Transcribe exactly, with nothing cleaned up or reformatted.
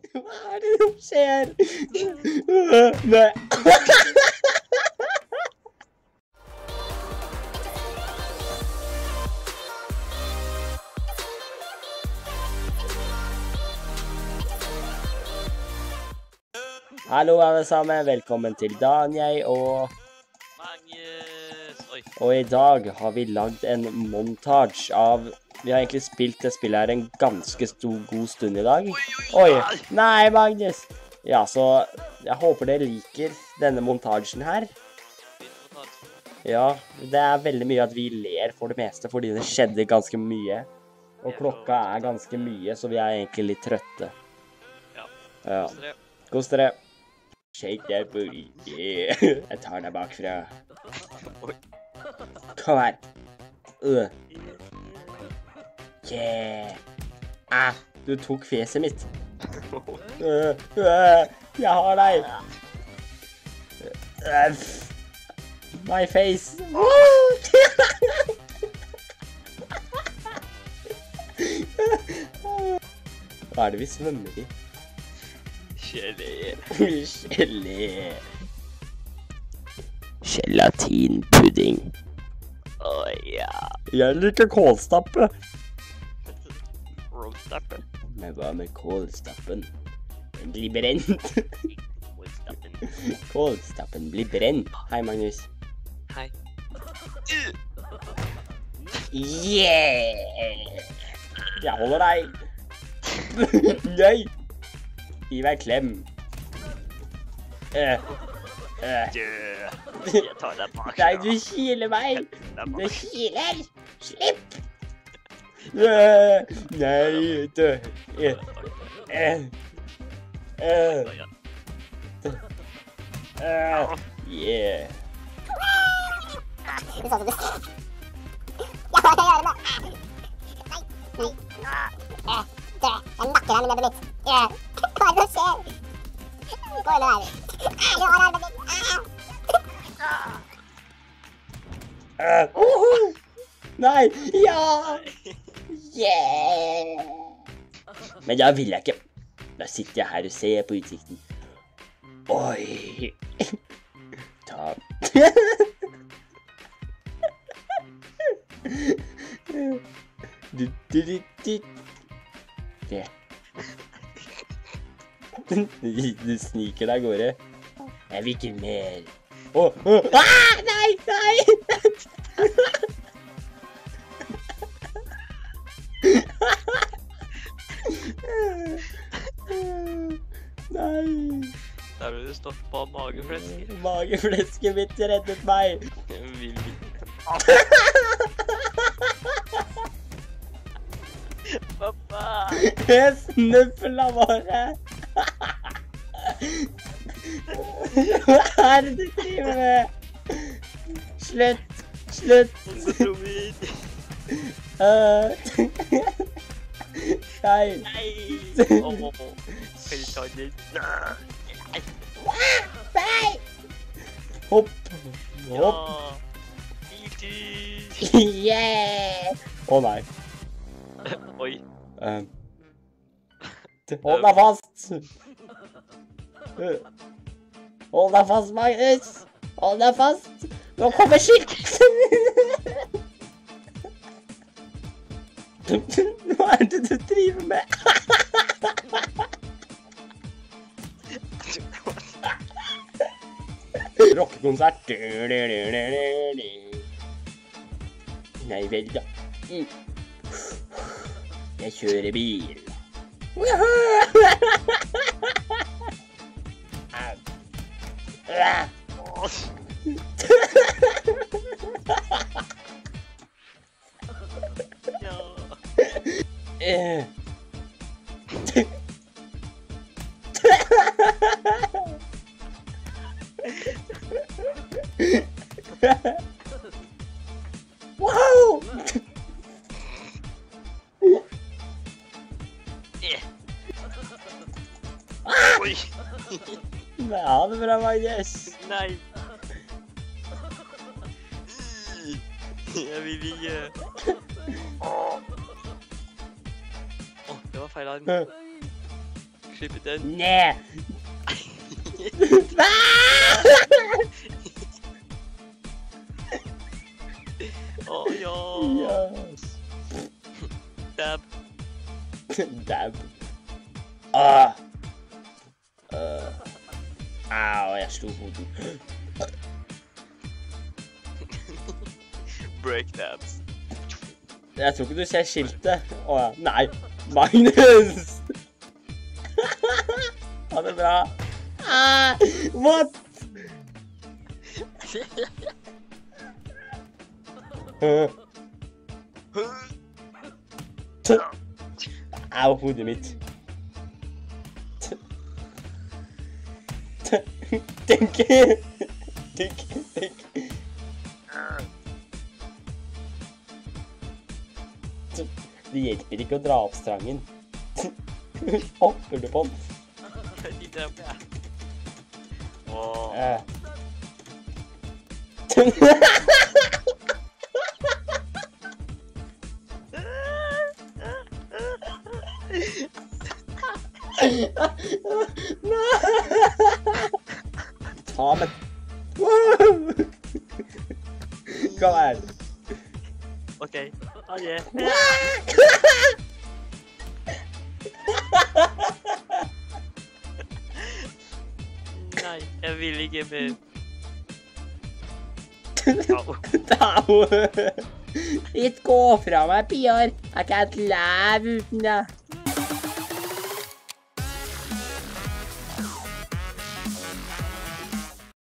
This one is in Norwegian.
Hva er det som skjer? Nei. Hallo alle sammen, velkommen til Daniel og Magnus. Oi. Og i dag har vi lagd en montage av Vi har egentlig spilt det spillet her en ganske stor god stund i dag. Oi, nei Magnus. Ja, så jeg håper dere liker denne montagen her. Ja, det er veldig mye at vi ler for det meste, fordi det skjedde ganske mye. Og klokka er ganske mye, så vi er egentlig litt trøtte. Ja, Ja. kos dere. Kos dere. Shake that booty, yeah. Jeg tar deg bakfra. Oi. Kom her. Uh. Yeah. Ah, du tok fjeset mitt. Uh, uh, jeg har deg. Uh, my face. Hva er det vi svømmer i? Gelé. Gelé. Gelatinpudding. Å ja. Jeg liker kålstappe. Rollstappen. Men hva med kålstappen? Den blir brent. Rollstappen. Kålstappen blir brent. Hei, Magnus. Hei. Yeah! Jeg holder deg. Nei. Gi meg klem. Uh, uh. Dø. Jeg tar deg bak. Nei, du kiler meg. deg Du bak. kiler. Slipp. Uh, nei, dø. Uh, uh, uh, Ja. uh, yeah. Det sa du. Ja, hva kan jeg gjøre nå? Nei, nei. Eh, dø. Jeg nakker deg med nebbet mitt. Eh, hva er det som skjer? Gå inn der. Ah, du har armen min. Ah. Uh, uh, nei, ja. Yeah. Men da vil jeg ikke. Da sitter jeg her og ser på utsikten. Oi. Ta. Du, du, du, du. Det. Du sniker deg av gårde. Jeg vil ikke mer. Åh, åh. Ah, nei, nei. Nei. Der ble du stoppet på mageflesk. Mageflesket mitt reddet meg. Jeg vil ikke. Pappa. Jeg snøfla bare. Hva er det du driver med? Slutt. Slutt. Kondomin. Uh. Nei. Nei. Åh. Skal vi ta den? Nei. Nei. Hopp. Ja. Hopp. Biltur. Yeah. Å nei. Oi. Um. Hold deg fast. Hold deg fast, Magnus. Hold deg fast. Nå kommer skilt. Hva er det du driver med? Rockekonsert. Nei vel da. Jeg kjører bil. Ja. Wow! Oi. Ja, det er bra, Magnus. Nei. Jeg vil ikke. Åh, det var feil arm. Slipp ut den. Nei! Å, ja. Yes. Dab. Dab. Ah. Uh. Au, jeg slo hodet. Break dabs. Jeg tror ikke du ser skiltet. Åja, nei. Magnus! Ha det bra. Ah, what? Au, hodet mitt. Tenk, tenk, tenk. Det hjelper ikke å dra opp strangen. Hopper du på den? De drømmer jeg. Åh. Eh. Ta med. Kom her. Ok, ha det. Nei, jeg vil ikke mer. Au. Au. Ikke gå fra meg, Piar. Jeg kan ikke leve uten deg.